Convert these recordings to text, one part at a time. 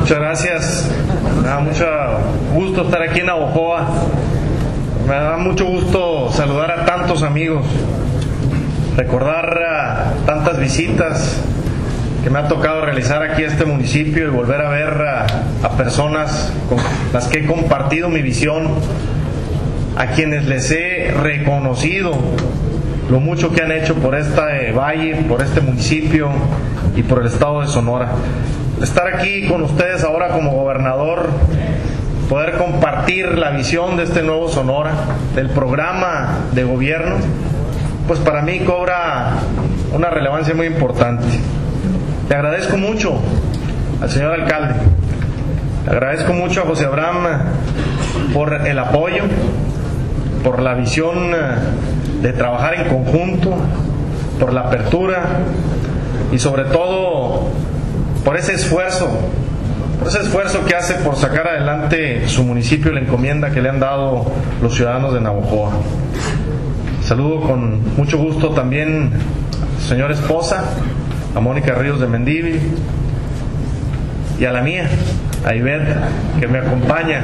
Muchas gracias. Me da mucho gusto estar aquí en Navojoa. Me da mucho gusto saludar a tantos amigos, recordar tantas visitas que me ha tocado realizar aquí a este municipio y volver a ver a personas con las que he compartido mi visión, a quienes les he reconocido lo mucho que han hecho por este valle, por este municipio y por el estado de Sonora. Estar aquí con ustedes ahora como gobernador, poder compartir la visión de este nuevo Sonora, del programa de gobierno, pues para mí cobra una relevancia muy importante. Le agradezco mucho al señor alcalde, le agradezco mucho a José Abraham por el apoyo, por la visión de trabajar en conjunto, por la apertura y sobre todo por ese esfuerzo que hace por sacar adelante su municipio y la encomienda que le han dado los ciudadanos de Navojoa. Saludo con mucho gusto también a su señora esposa, a Mónica Ríos de Mendívil, y a la mía, a Ivette, que me acompaña,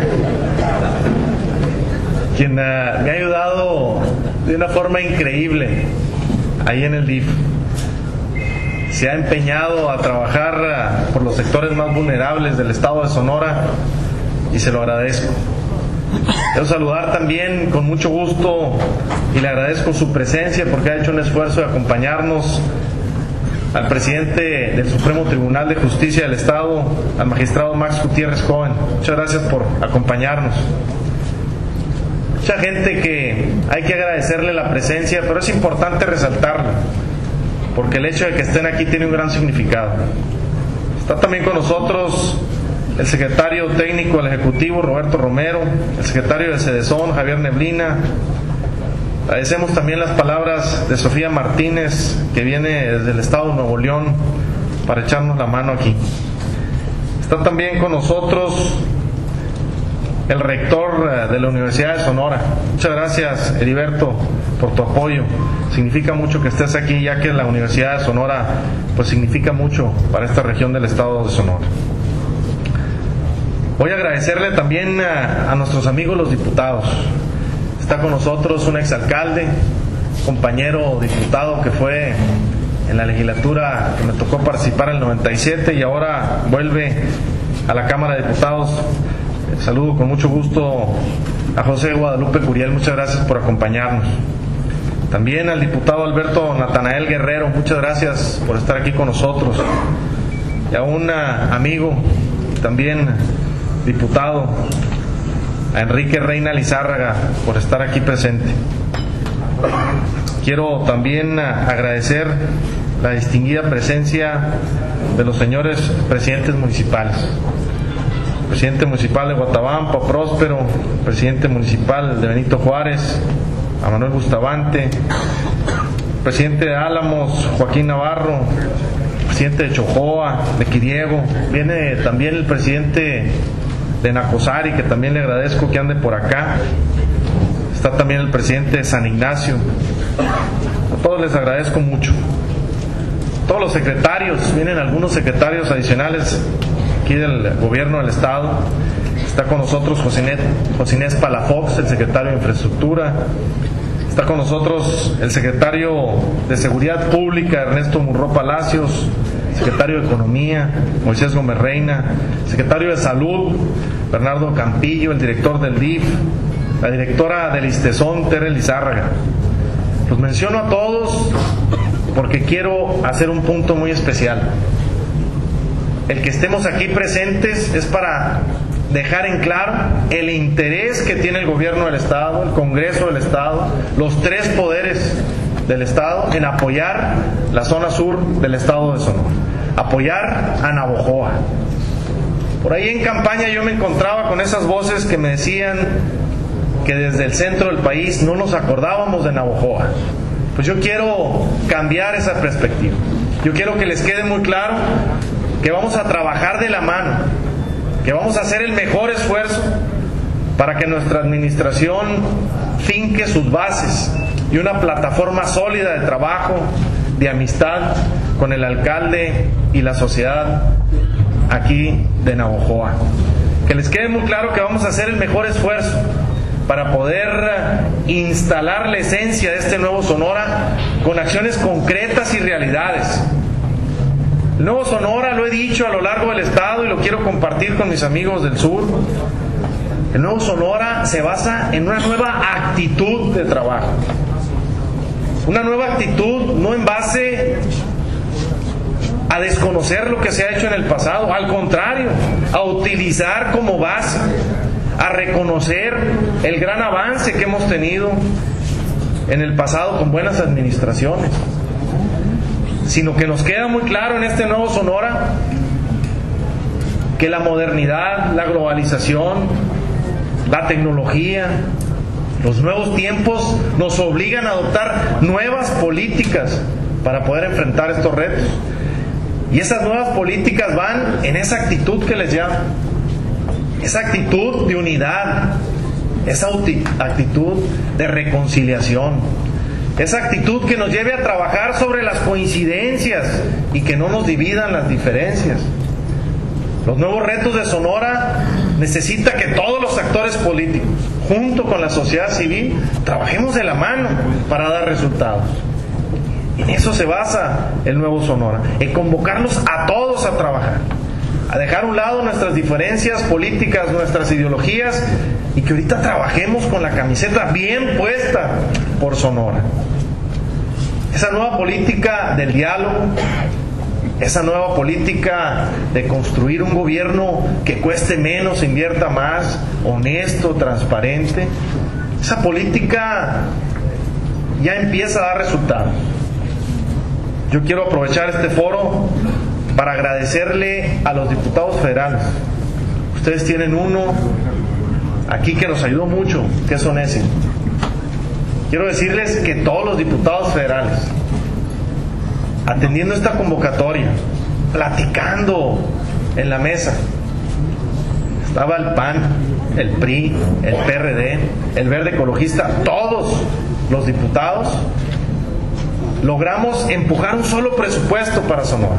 quien me ha ayudado de una forma increíble ahí en el DIF. Se ha empeñado a trabajar por los sectores más vulnerables del estado de Sonora y se lo agradezco. Quiero saludar también con mucho gusto y le agradezco su presencia porque ha hecho un esfuerzo de acompañarnos al presidente del Supremo Tribunal de Justicia del Estado, al magistrado Max Gutiérrez Joven. Muchas gracias por acompañarnos. Mucha gente que hay que agradecerle la presencia, pero es importante resaltarlo, porque el hecho de que estén aquí tiene un gran significado. Está también con nosotros el secretario técnico del Ejecutivo, Roberto Romero, el secretario de Cedesón, Javier Neblina. Agradecemos también las palabras de Sofía Martínez, que viene desde el estado de Nuevo León para echarnos la mano aquí. Está también con nosotros el rector de la Universidad de Sonora. Muchas gracias, Heriberto, por tu apoyo. Significa mucho que estés aquí, ya que la Universidad de Sonora pues significa mucho para esta región del estado de Sonora. Voy a agradecerle también a nuestros amigos los diputados. Está con nosotros un exalcalde, compañero diputado que fue en la legislatura que me tocó participar en el 97 y ahora vuelve a la Cámara de Diputados. Saludo con mucho gusto a José Guadalupe Curiel, muchas gracias por acompañarnos. También al diputado Alberto Natanael Guerrero, muchas gracias por estar aquí con nosotros. Y a un amigo, también diputado, a Enrique Reina Lizárraga, por estar aquí presente. Quiero también agradecer la distinguida presencia de los señores presidentes municipales. Presidente municipal de Guatabampo, Próspero, presidente municipal de Benito Juárez, a Manuel Bustamante, presidente de Álamos, Joaquín Navarro, presidente de Chojoa, de Quiriego. Viene también el presidente de Nacosari, que también le agradezco que ande por acá. Está también el presidente de San Ignacio. A todos les agradezco mucho. Todos los secretarios, vienen algunos secretarios adicionales aquí del gobierno del estado. Está con nosotros José Inés Palafox, el secretario de Infraestructura. Está con nosotros el secretario de Seguridad Pública, Ernesto Murró Palacios, secretario de Economía, Moisés Gómez Reina, secretario de Salud, Bernardo Campillo, el director del DIF, la directora del ISTESON, Tere Lizárraga. Los menciono a todos porque quiero hacer un punto muy especial. El que estemos aquí presentes es para dejar en claro el interés que tiene el gobierno del estado, el Congreso del estado, los tres poderes del estado en apoyar la zona sur del estado de Sonora, apoyar a Navojoa. Por ahí en campaña yo me encontraba con esas voces que me decían que desde el centro del país no nos acordábamos de Navojoa. Pues yo quiero cambiar esa perspectiva. Yo quiero que les quede muy claro que vamos a trabajar de la mano, que vamos a hacer el mejor esfuerzo para que nuestra administración finque sus bases y una plataforma sólida de trabajo, de amistad con el alcalde y la sociedad aquí de Navojoa. Que les quede muy claro que vamos a hacer el mejor esfuerzo para poder instalar la esencia de este nuevo Sonora con acciones concretas y realidades. El nuevo Sonora, lo he dicho a lo largo del estado y lo quiero compartir con mis amigos del sur, el nuevo Sonora se basa en una nueva actitud de trabajo. Una nueva actitud no en base a desconocer lo que se ha hecho en el pasado, al contrario, a utilizar como base, a reconocer el gran avance que hemos tenido en el pasado con buenas administraciones, sino que nos queda muy claro en este nuevo Sonora que la modernidad, la globalización, la tecnología, los nuevos tiempos nos obligan a adoptar nuevas políticas para poder enfrentar estos retos. Y esas nuevas políticas van en esa actitud que les llamo, esa actitud de unidad, esa actitud de reconciliación, esa actitud que nos lleve a trabajar sobre las coincidencias y que no nos dividan las diferencias. Los nuevos retos de Sonora necesita que todos los actores políticos, junto con la sociedad civil, trabajemos de la mano para dar resultados. En eso se basa el nuevo Sonora, en convocarnos a todos a trabajar, a dejar a un lado nuestras diferencias políticas, nuestras ideologías, y que ahorita trabajemos con la camiseta bien puesta por Sonora. Esa nueva política del diálogo, esa nueva política de construir un gobierno que cueste menos, invierta más, honesto, transparente, esa política ya empieza a dar resultados. Yo quiero aprovechar este foro para agradecerle a los diputados federales. Ustedes tienen uno aquí que nos ayudó mucho, que es Onésimo. Quiero decirles que todos los diputados federales, atendiendo esta convocatoria, platicando en la mesa, estaba el PAN, el PRI, el PRD, el Verde Ecologista, todos los diputados, logramos empujar un solo presupuesto para Sonora.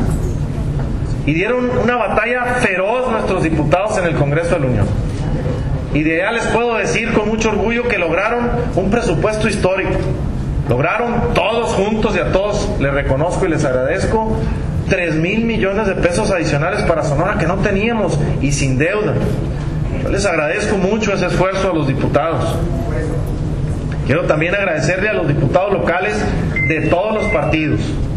Y dieron una batalla feroz nuestros diputados en el Congreso de la Unión. Y de allá les puedo decir con mucho orgullo que lograron un presupuesto histórico. Lograron todos juntos, y a todos les reconozco y les agradezco, 3,000 millones de pesos adicionales para Sonora que no teníamos y sin deuda. Yo les agradezco mucho ese esfuerzo a los diputados. Quiero también agradecerle a los diputados locales de todos los partidos,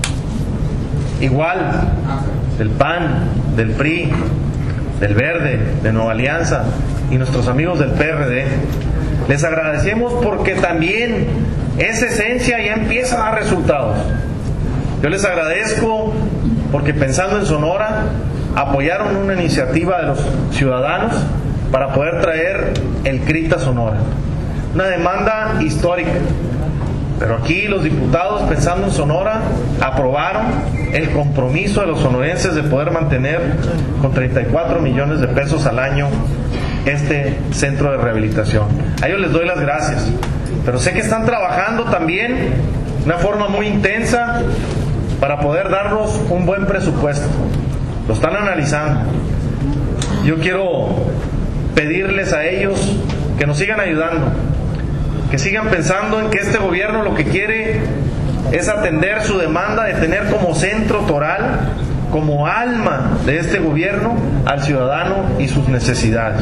igual del PAN, del PRI, del Verde, de Nueva Alianza y nuestros amigos del PRD. Les agradecemos porque también esa esencia ya empieza a dar resultados. Yo les agradezco porque, pensando en Sonora, apoyaron una iniciativa de los ciudadanos para poder traer el CRIT a Sonora, una demanda histórica. Pero aquí los diputados, pensando en Sonora, aprobaron el compromiso de los sonorenses de poder mantener con 34 millones de pesos al año este centro de rehabilitación. A ellos les doy las gracias, pero sé que están trabajando también de una forma muy intensa para poder darnos un buen presupuesto. Lo están analizando. Yo quiero pedirles a ellos que nos sigan ayudando, que sigan pensando en que este gobierno lo que quiere es atender su demanda de tener como centro toral, como alma de este gobierno, al ciudadano y sus necesidades.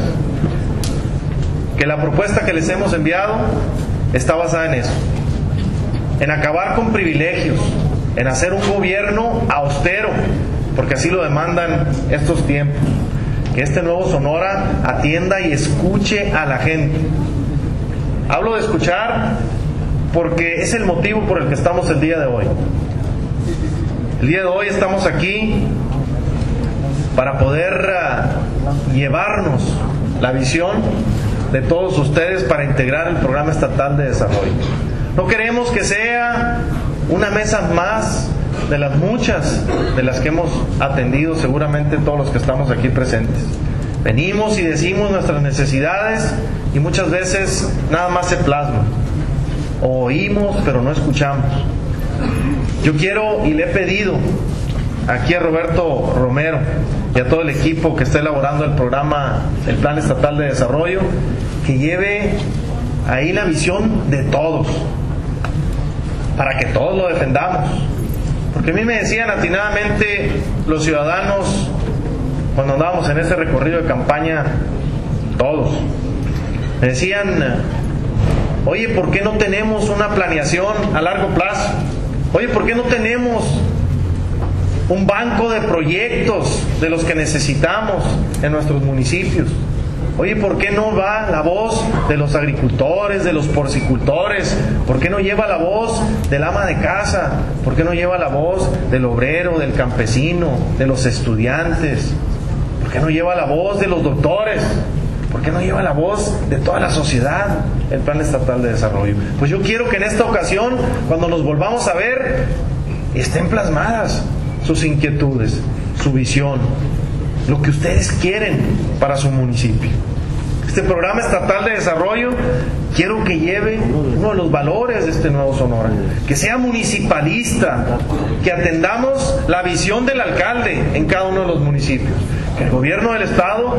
Que la propuesta que les hemos enviado está basada en eso, en acabar con privilegios, en hacer un gobierno austero, porque así lo demandan estos tiempos. Que este nuevo Sonora atienda y escuche a la gente. Hablo de escuchar porque es el motivo por el que estamos el día de hoy. El día de hoy estamos aquí para poder llevarnos la visión de todos ustedes para integrar el Programa Estatal de Desarrollo. No queremos que sea una mesa más de las muchas de las que hemos atendido seguramente todos los que estamos aquí presentes. Venimos y decimos nuestras necesidades y muchas veces nada más se plasma. O oímos pero no escuchamos. Yo quiero y le he pedido aquí a Roberto Romero y a todo el equipo que está elaborando el programa, el Plan Estatal de Desarrollo, que lleve ahí la visión de todos, para que todos lo defendamos. Porque a mí me decían atinadamente los ciudadanos, cuando andábamos en ese recorrido de campaña, todos, me decían: oye, ¿por qué no tenemos una planeación a largo plazo? Oye, ¿por qué no tenemos un banco de proyectos de los que necesitamos en nuestros municipios? Oye, ¿por qué no va la voz de los agricultores, de los porcicultores? ¿Por qué no lleva la voz del ama de casa? ¿Por qué no lleva la voz del obrero, del campesino, de los estudiantes? ¿Por qué no lleva la voz de los doctores? ¿Por qué no lleva la voz de toda la sociedad el Plan Estatal de Desarrollo? Pues yo quiero que en esta ocasión, cuando nos volvamos a ver, estén plasmadas sus inquietudes, su visión, lo que ustedes quieren para su municipio. Este programa estatal de desarrollo quiero que lleve uno de los valores de este nuevo Sonora, que sea municipalista, que atendamos la visión del alcalde en cada uno de los municipios, que el gobierno del estado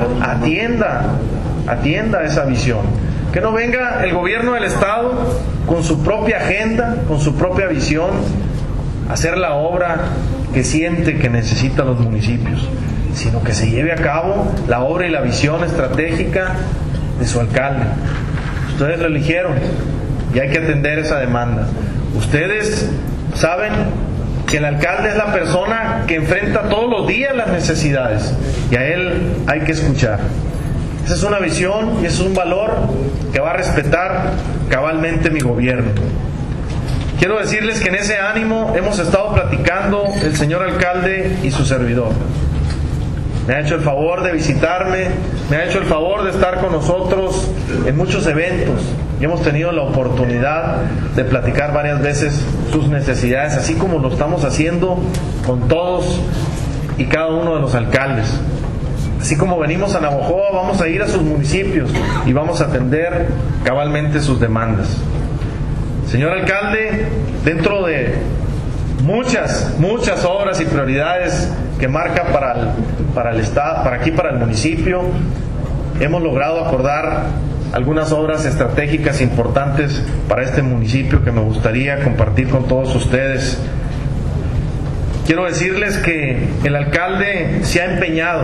atienda esa visión, que no venga el gobierno del estado con su propia agenda, con su propia visión, a hacer la obra que siente que necesitan los municipios, sino que se lleve a cabo la obra y la visión estratégica de su alcalde. Ustedes lo eligieron y hay que atender esa demanda. Ustedes saben que el alcalde es la persona que enfrenta todos los días las necesidades y a él hay que escuchar. Esa es una visión y ese es un valor que va a respetar cabalmente mi gobierno. Quiero decirles que en ese ánimo hemos estado platicando el señor alcalde y su servidor. Me ha hecho el favor de visitarme, me ha hecho el favor de estar con nosotros en muchos eventos y hemos tenido la oportunidad de platicar varias veces sus necesidades, así como lo estamos haciendo con todos y cada uno de los alcaldes. Así como venimos a Navojoa, vamos a ir a sus municipios y vamos a atender cabalmente sus demandas. Señor alcalde, dentro de muchas obras y prioridades que marca para el estado, para el municipio, hemos logrado acordar algunas obras estratégicas importantes para este municipio que me gustaría compartir con todos ustedes. Quiero decirles que el alcalde se ha empeñado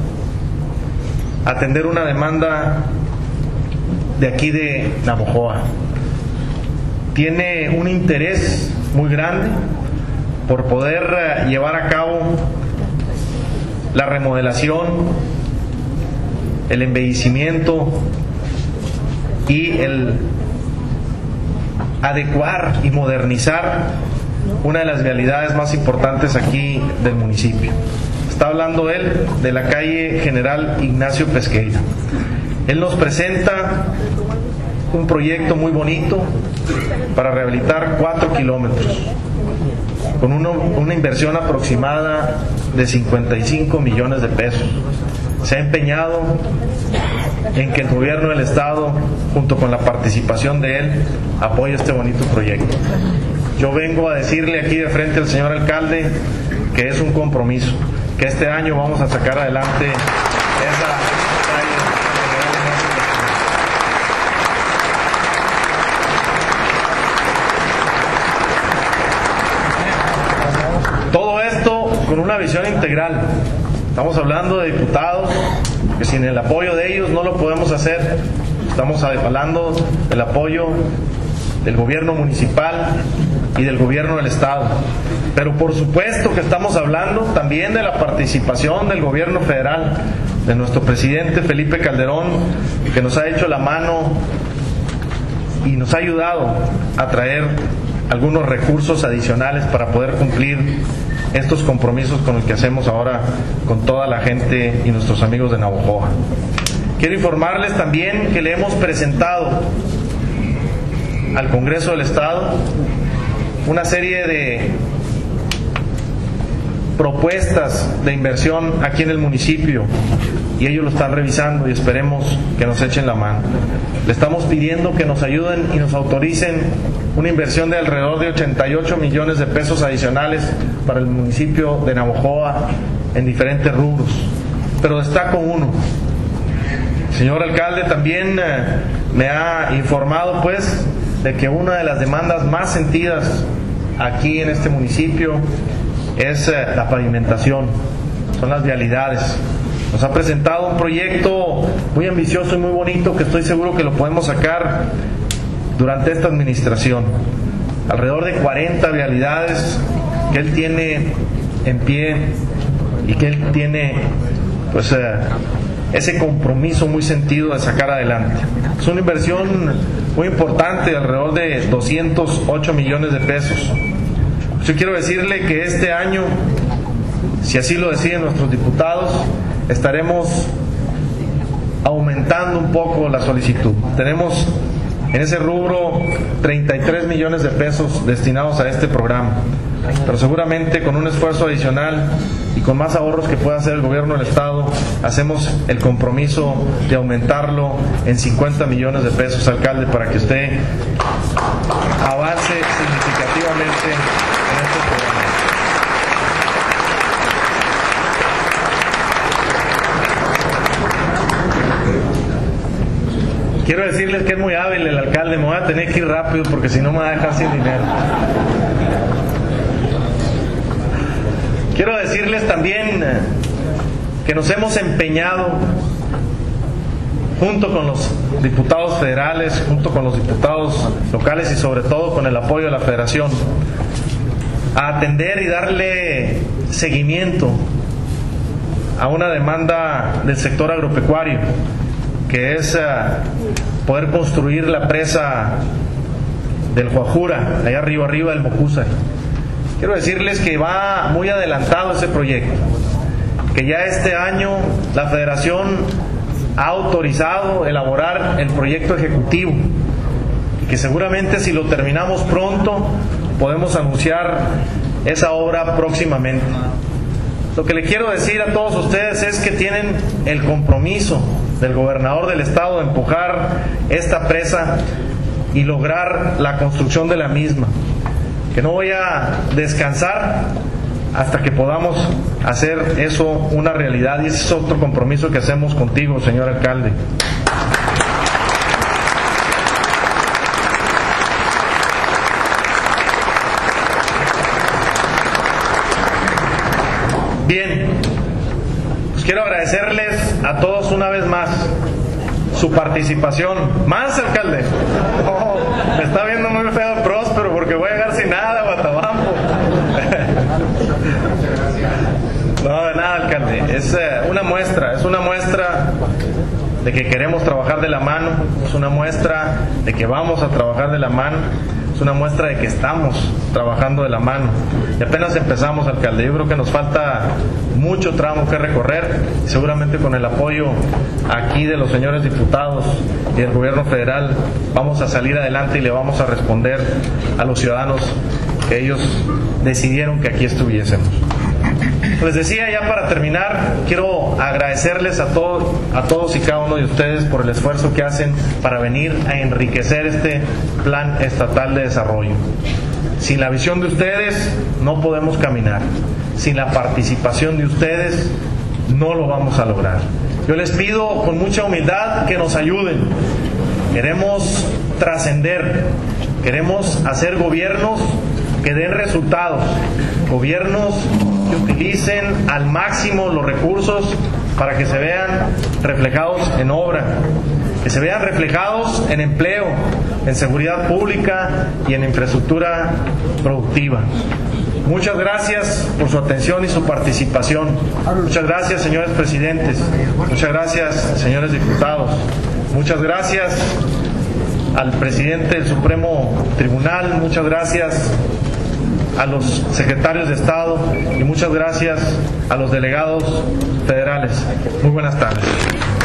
a atender una demanda de aquí de Navojoa. Tiene un interés muy grande por poder llevar a cabo la remodelación, el embellecimiento y el adecuar y modernizar una de las vialidades más importantes aquí del municipio. Está hablando él de la calle General Ignacio Pesqueira. Él nos presenta un proyecto muy bonito para rehabilitar 4 kilómetros con una inversión aproximada de 55 millones de pesos. Se ha empeñado en que el gobierno del estado, junto con la participación de él, apoye este bonito proyecto. Yo vengo a decirle aquí de frente al señor alcalde que es un compromiso, que este año vamos a sacar adelante esa calle. Todo esto con una visión integral. Estamos hablando de diputados que sin el apoyo de ellos no lo podemos hacer. Estamos hablando del apoyo del gobierno municipal y del gobierno del estado. Pero por supuesto que estamos hablando también de la participación del gobierno federal, de nuestro presidente Felipe Calderón, que nos ha hecho la mano y nos ha ayudado a traer algunos recursos adicionales para poder cumplir estos compromisos con el que hacemos ahora con toda la gente y nuestros amigos de Navojoa. Quiero informarles también que le hemos presentado al Congreso del Estado una serie de propuestas de inversión aquí en el municipio y ellos lo están revisando y esperemos que nos echen la mano. Le estamos pidiendo que nos ayuden y nos autoricen una inversión de alrededor de 88 millones de pesos adicionales para el municipio de Navojoa en diferentes rubros. Pero destaco uno. El señor alcalde también me ha informado pues de que una de las demandas más sentidas aquí en este municipio es la pavimentación, son las vialidades. Nos ha presentado un proyecto muy ambicioso y muy bonito que estoy seguro que lo podemos sacar durante esta administración. Alrededor de 40 vialidades que él tiene en pie y que él tiene pues ese compromiso muy sentido de sacar adelante. Es una inversión muy importante de alrededor de 208 millones de pesos. Yo quiero decirle que este año, si así lo deciden nuestros diputados, estaremos aumentando un poco la solicitud. Tenemos en ese rubro 33 millones de pesos destinados a este programa, pero seguramente con un esfuerzo adicional y con más ahorros que pueda hacer el gobierno del estado, hacemos el compromiso de aumentarlo en 50 millones de pesos, alcalde, para que usted avance significativamente en este programa. Quiero decirles que es muy hábil el alcalde. Me voy a tener que ir rápido porque si no me va a dejar sin dinero. Quiero decirles también que nos hemos empeñado, junto con los diputados federales, junto con los diputados locales y sobre todo con el apoyo de la Federación, a atender y darle seguimiento a una demanda del sector agropecuario, que es poder construir la presa del Guajura, allá arriba del Mocúzar. Quiero decirles que va muy adelantado ese proyecto, que ya este año la Federación ha autorizado elaborar el proyecto ejecutivo y que seguramente si lo terminamos pronto podemos anunciar esa obra próximamente. Lo que le quiero decir a todos ustedes es que tienen el compromiso del gobernador del estado de empujar esta presa y lograr la construcción de la misma, que no voy a descansar hasta que podamos hacer eso una realidad, y ese es otro compromiso que hacemos contigo, señor alcalde. Bien, pues quiero agradecerles a todos una vez más su participación. ¿Más, alcalde? Oh, me está viendo muy feo Próspero porque voy a llegar sin nada a Guatabampo. No, de nada, alcalde. Es una muestra de que queremos trabajar de la mano, es una muestra de que vamos a trabajar de la mano, es una muestra de que estamos trabajando de la mano. Y apenas empezamos, alcalde. Yo creo que nos falta mucho tramo que recorrer. Seguramente con el apoyo aquí de los señores diputados y del gobierno federal vamos a salir adelante y le vamos a responder a los ciudadanos que ellos decidieron que aquí estuviésemos. Les decía, ya para terminar, quiero agradecerles a todos y cada uno de ustedes por el esfuerzo que hacen para venir a enriquecer este plan estatal de desarrollo. Sin la visión de ustedes no podemos caminar. Sin la participación de ustedes no lo vamos a lograr. Yo les pido con mucha humildad que nos ayuden. Queremos trascender, queremos hacer gobiernos que den resultados, gobiernos que utilicen al máximo los recursos para que se vean reflejados en obra, que se vean reflejados en empleo, en seguridad pública y en infraestructura productiva. Muchas gracias por su atención y su participación. Muchas gracias, señores presidentes. Muchas gracias, señores diputados. Muchas gracias al presidente del Supremo Tribunal. Muchas gracias a los secretarios de Estado y muchas gracias a los delegados federales. Muy buenas tardes.